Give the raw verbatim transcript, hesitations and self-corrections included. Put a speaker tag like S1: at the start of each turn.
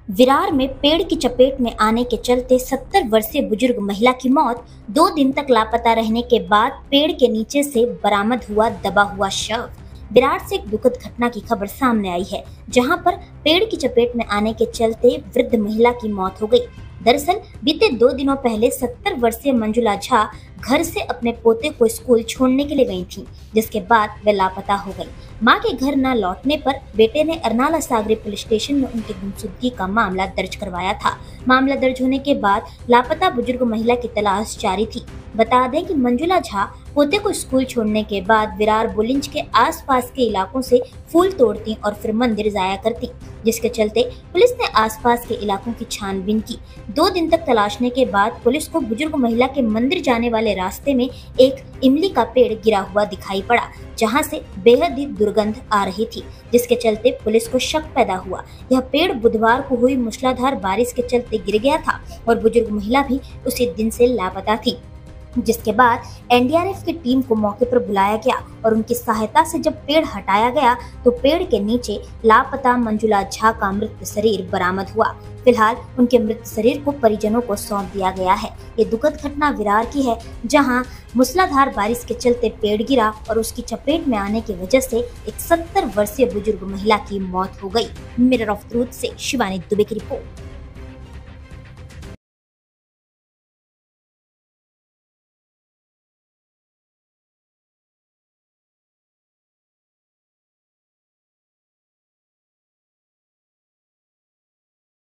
S1: विरार में पेड़ की चपेट में आने के चलते सत्तर वर्षीय बुजुर्ग महिला की मौत। दो दिन तक लापता रहने के बाद पेड़ के नीचे से बरामद हुआ दबा हुआ शव। विरार से एक दुखद घटना की खबर सामने आई है, जहां पर पेड़ की चपेट में आने के चलते वृद्ध महिला की मौत हो गई। दरअसल बीते दो दिनों पहले सत्तर वर्षीय मंजुला झा घर से अपने पोते को स्कूल छोड़ने के लिए गई थीं, जिसके बाद वे लापता हो गई। मां के घर न लौटने पर बेटे ने अरनाला सागरी पुलिस स्टेशन में उनकी गुमशुदगी का मामला दर्ज करवाया था। मामला दर्ज होने के बाद लापता बुजुर्ग महिला की तलाश जारी थी। बता दें कि मंजुला झा पोते को स्कूल छोड़ने के बाद विरार बुलिंज के आसपास के इलाकों से फूल तोड़ती और फिर मंदिर जाया करती, जिसके चलते पुलिस ने आसपास के इलाकों की छानबीन की। दो दिन तक तलाशने के बाद पुलिस को बुजुर्ग महिला के मंदिर जाने वाले रास्ते में एक इमली का पेड़ गिरा हुआ दिखाई पड़ा, जहां से बेहद ही दुर्गंध आ रही थी, जिसके चलते पुलिस को शक पैदा हुआ। यह पेड़ बुधवार को हुई मूसलाधार बारिश के चलते गिर गया था और बुजुर्ग महिला भी उसी दिन से लापता थी, जिसके बाद एन डी आर एफ की टीम को मौके पर बुलाया गया और उनकी सहायता से जब पेड़ हटाया गया तो पेड़ के नीचे लापता मंजुला झा का मृत शरीर बरामद हुआ। फिलहाल उनके मृत शरीर को परिजनों को सौंप दिया गया है। ये दुखद घटना विरार की है, जहां मूसलाधार बारिश के चलते पेड़ गिरा और उसकी चपेट में आने की वजह से एक सत्तर वर्षीय बुजुर्ग महिला की मौत हो गई। मिरर ऑफ ट्रूथ से शिवानी दुबे की रिपोर्ट।